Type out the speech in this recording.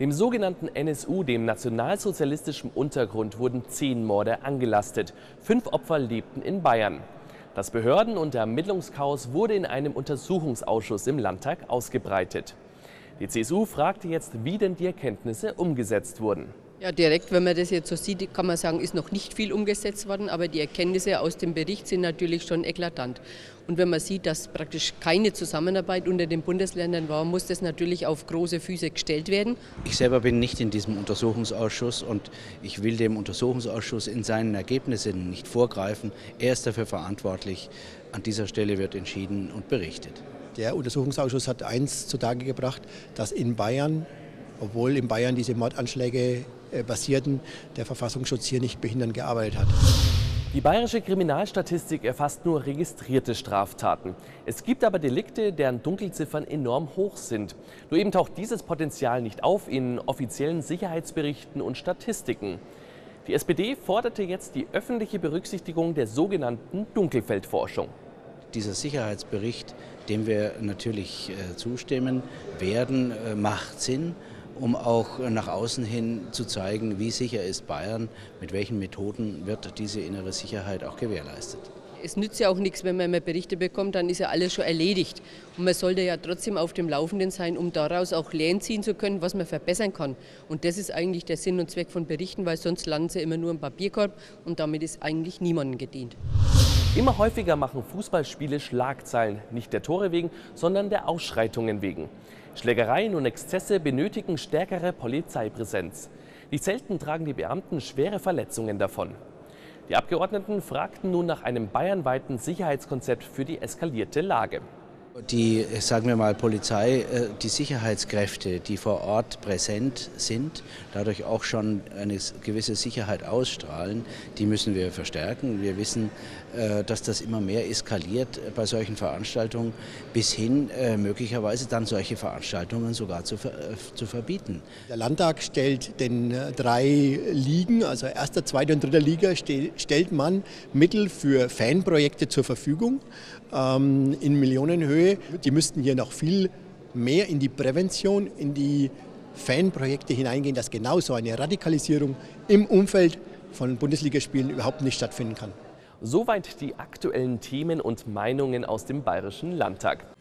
Dem sogenannten NSU, dem nationalsozialistischen Untergrund, wurden 10 Morde angelastet. 5 Opfer lebten in Bayern. Das Behörden- und Ermittlungschaos wurde in einem Untersuchungsausschuss im Landtag ausgebreitet. Die CSU fragte jetzt, wie denn die Erkenntnisse umgesetzt wurden. Ja, direkt, wenn man das jetzt so sieht, kann man sagen, ist noch nicht viel umgesetzt worden, aber die Erkenntnisse aus dem Bericht sind natürlich schon eklatant. Und wenn man sieht, dass praktisch keine Zusammenarbeit unter den Bundesländern war, muss das natürlich auf große Füße gestellt werden. Ich selber bin nicht in diesem Untersuchungsausschuss und ich will dem Untersuchungsausschuss in seinen Ergebnissen nicht vorgreifen. Er ist dafür verantwortlich. An dieser Stelle wird entschieden und berichtet. Der Untersuchungsausschuss hat eins zutage gebracht, dass in Bayern, obwohl in Bayern diese Mordanschläge basierten, der Verfassungsschutz hier nicht behindernd gearbeitet hat. Die bayerische Kriminalstatistik erfasst nur registrierte Straftaten. Es gibt aber Delikte, deren Dunkelziffern enorm hoch sind. Nur eben taucht dieses Potenzial nicht auf in offiziellen Sicherheitsberichten und Statistiken. Die SPD forderte jetzt die öffentliche Berücksichtigung der sogenannten Dunkelfeldforschung. Dieser Sicherheitsbericht, dem wir natürlich zustimmen werden, macht Sinn, um auch nach außen hin zu zeigen, wie sicher ist Bayern, mit welchen Methoden wird diese innere Sicherheit auch gewährleistet. Es nützt ja auch nichts, wenn man immer Berichte bekommt, dann ist ja alles schon erledigt. Und man sollte ja trotzdem auf dem Laufenden sein, um daraus auch Lehren ziehen zu können, was man verbessern kann. Und das ist eigentlich der Sinn und Zweck von Berichten, weil sonst landen sie immer nur im Papierkorb und damit ist eigentlich niemandem gedient. Immer häufiger machen Fußballspiele Schlagzeilen, nicht der Tore wegen, sondern der Ausschreitungen wegen. Schlägereien und Exzesse benötigen stärkere Polizeipräsenz. Nicht selten tragen die Beamten schwere Verletzungen davon. Die Abgeordneten fragten nun nach einem bayernweiten Sicherheitskonzept für die eskalierte Lage. Die, sagen wir mal, Polizei, die Sicherheitskräfte, die vor Ort präsent sind, dadurch auch schon eine gewisse Sicherheit ausstrahlen, die müssen wir verstärken. Wir wissen, dass das immer mehr eskaliert bei solchen Veranstaltungen, bis hin möglicherweise dann solche Veranstaltungen sogar zu verbieten. Der Landtag stellt den 3 Ligen, also 1., 2. und 3. Liga, stellt man Mittel für Fanprojekte zur Verfügung in Millionenhöhe. Die müssten hier noch viel mehr in die Prävention, in die Fanprojekte hineingehen, dass genau so eine Radikalisierung im Umfeld von Bundesligaspielen überhaupt nicht stattfinden kann. Soweit die aktuellen Themen und Meinungen aus dem Bayerischen Landtag.